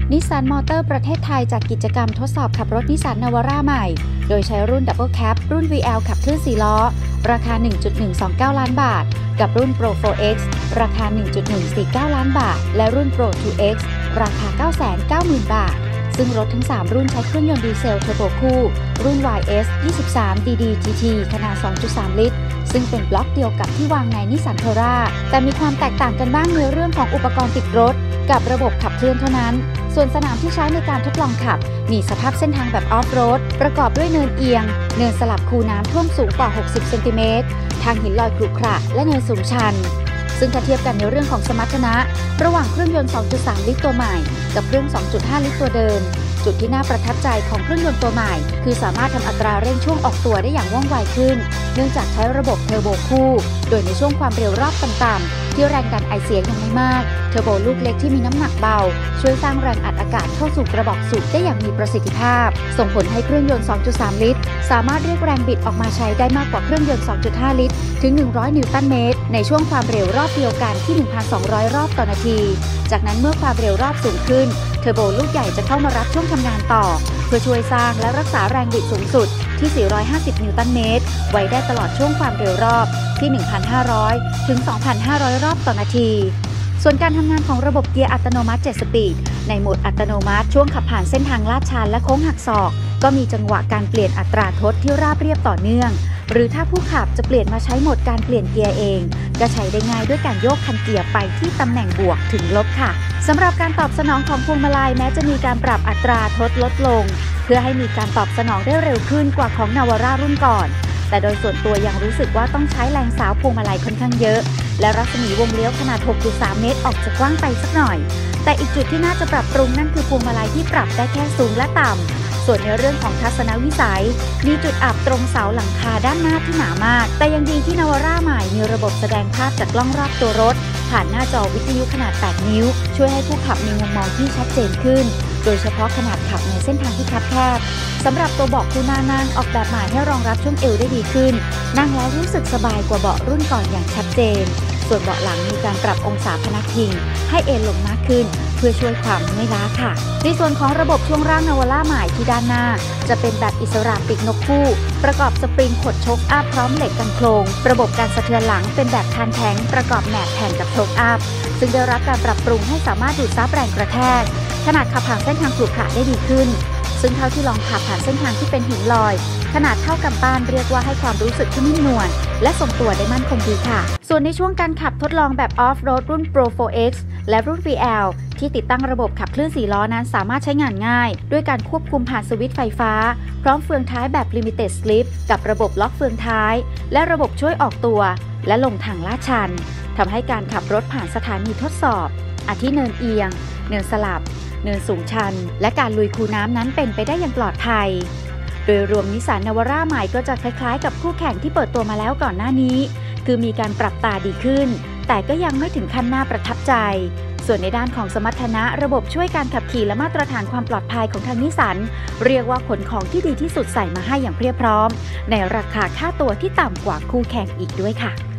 นิสสันมอเตอร์ประเทศไทยจัดกิจกรรมทดสอบขับรถนิสสันนาวาร่าใหม่โดยใช้รุ่น Double Cab รุ่น VL ขับเคลื่อน4ล้อราคา 1.129 ล้านบาทกับรุ่น Pro 4X ราคา 1.149 ล้านบาทและรุ่น Pro 2X ราคา 990,000 บาทซึ่งรถทั้ง3รุ่นใช้เครื่องยนต์ดีเซลเทอร์โบคู่รุ่น YS 23 DD GT ขนาด 2.3 ลิตรซึ่งเป็นบล็อกเดียวกับที่วางในนิสสันเทอร่าแต่มีความแตกต่างกันบ้างในเรื่องของอุปกรณ์ติดรถกับระบบขับเคลื่อนเท่านั้นส่วนสนามที่ใช้ในการทดลองขับมีสภาพเส้นทางแบบออฟโรดประกอบด้วยเนินเอียงเนินสลับคูน้ำท่วมสูงกว่า60เซนติเมตรทางหินลอยขรุขระและเนินสูงชันซึ่งถ้าเทียบกันในเรื่องของสมรรถนะระหว่างเครื่องยนต์ 2.3 ลิตรตัวใหม่กับเครื่อง 2.5 ลิตรตัวเดิมจุดที่น่าประทับใจของเครื่องยนต์ตัวใหม่คือสามารถทำอัตราเร่งช่วงออกตัวได้อย่างว่องไวขึ้นเนื่องจากใช้ระบบเทอร์โบคู่โดยในช่วงความเร็วรอบต่ำๆที่แรงดันไอเสียยังไม่มากเทอร์โบลูกเล็กที่มีน้ำหนักเบาช่วยสร้างแรงอัดอากาศเข้าสู่กระบอกสูบได้อย่างมีประสิทธิภาพส่งผลให้เครื่องยนต์ 2.3 ลิตรสามารถเรียกแรงบิดออกมาใช้ได้มากกว่าเครื่องยนต์ 2.5 ลิตรถึง 100 นิวตันเมตรในช่วงความเร็วรอบเดียวกันที่ 1,200 รอบต่อนาทีจากนั้นเมื่อความเร็วรอบสูงขึ้นเทอร์โบลูกใหญ่จะเข้ามารับช่วงทำงานต่อเพื่อช่วยสร้างและรักษาแรงบิดสูงสุดที่ 450 นิวตันเมตรไว้ได้ตลอดช่วงความเร็วรอบที่ 1,500 ถึง 2,500 รอบต่อนาทีส่วนการทำงานของระบบเกียร์อัตโนมัติ 7 สปีดในโหมดอัตโนมัติช่วงขับผ่านเส้นทางลาดชันและโค้งหักศอกก็มีจังหวะการเปลี่ยนอัตราทดที่ราบเรียบต่อเนื่องหรือถ้าผู้ขับจะเปลี่ยนมาใช้โหมดการเปลี่ยนเกียร์เองก็ใช้ได้ง่ายด้วยการโยกคันเกียร์ไปที่ตำแหน่งบวกถึงลบค่ะสำหรับการตอบสนองของพวงมาลัยแม้จะมีการปรับอัตราทดลดลงเพื่อให้มีการตอบสนองได้เร็วขึ้นกว่าของนาวาร่ารุ่นก่อนแต่โดยส่วนตัวยังรู้สึกว่าต้องใช้แรงสาวพวงมาลัยค่อนข้างเยอะและรัศมีวงเลี้ยวขนาด 6.3 เมตรออกจะกว้างไปสักหน่อยแต่อีกจุดที่น่าจะปรับปรุงนั่นคือพวงมาลัยที่ปรับได้แค่สูงและต่ำส่วนในเรื่องของทัศนวิสัยมีจุดอับตรงเสาหลังคาด้านหน้าที่หนามากแต่ยังดีที่นาวาร่าใหม่มีระบบแสดงภาพจากกล้องรอบตัวรถผ่านหน้าจอวิทยุขนาด 8 นิ้วช่วยให้ผู้ขับมีมุมมองที่ชัดเจนขึ้นโดยเฉพาะขนาดขับในเส้นทางที่คับแคบสำหรับตัวเบาะคู่หน้านั่งออกแบบมาให้รองรับช่วงเอวได้ดีขึ้นนั่งแล้วรู้สึกสบายกว่าเบาะรุ่นก่อนอย่างชัดเจนส่วนเบาะหลังมีการปรับองศาพนักพิงให้เอนลงมากขึ้นเพื่อช่วยความเมื่อยล้าค่ะในส่วนของระบบช่วงร่างนาวาร่าใหม่ที่ด้านหน้าจะเป็นแบบอิสระปีกนกคู่ประกอบสปริงขดชกอัพพร้อมเหล็กกันโครงระบบการสะเทือนหลังเป็นแบบคานแข็งประกอบแหนบแผ่นกับชกอัพซึ่งได้รับการปรับปรุงให้สามารถดูดซับแรงกระแทกขนาดขับผ่านเส้นทางขรุขระได้ดีขึ้นซึ่งเท่าที่ลองขับผ่านเส้นทางที่เป็นหินลอยขนาดเท่ากำปั้นเรียกว่าให้ความรู้สึกที่นิ่มนวลและทรงตัวได้มั่นคงดีค่ะส่วนในช่วงการขับทดลองแบบออฟโรดรุ่น Pro 4X และรุ่น VL ที่ติดตั้งระบบขับเคลื่อน4ล้อนั้นสามารถใช้งานง่ายด้วยการควบคุมผ่านสวิตช์ไฟฟ้าพร้อมเฟืองท้ายแบบ Limited Slip กับระบบล็อกเฟืองท้ายและระบบช่วยออกตัวและลงทางลาดชันทำให้การขับรถผ่านสถานีทดสอบอาทิเนินเอียงเนินสลับเนินสูงชันและการลุยคูน้ำนั้นเป็นไปได้อย่างปลอดภัยโดยรวมนิสสันนาวาร่าใหม่ก็จะคล้ายๆกับคู่แข่งที่เปิดตัวมาแล้วก่อนหน้านี้คือมีการปรับตาดีขึ้นแต่ก็ยังไม่ถึงขั้นน่าประทับใจส่วนในด้านของสมรรถนะระบบช่วยการขับขี่และมาตรฐานความปลอดภัยของทางนิสสันเรียกว่าขนของที่ดีที่สุดใส่มาให้อย่างเพียบพร้อมในราคาค่าตัวที่ต่ำกว่าคู่แข่งอีกด้วยค่ะ